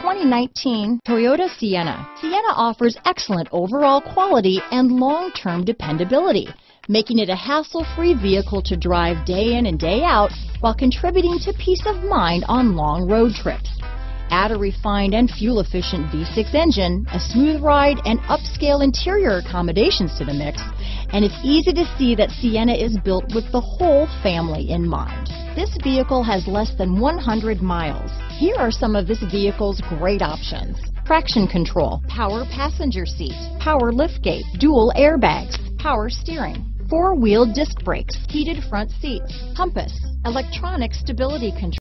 2019 Toyota Sienna. Sienna offers excellent overall quality and long-term dependability, making it a hassle-free vehicle to drive day in and day out while contributing to peace of mind on long road trips. Add a refined and fuel-efficient V6 engine, a smooth ride, and upscale interior accommodations to the mix, and it's easy to see that Sienna is built with the whole family in mind. This vehicle has less than 100 miles. Here are some of this vehicle's great options: traction control, power passenger seat, power liftgate, dual airbags, power steering, four-wheel disc brakes, heated front seats, compass, electronic stability control.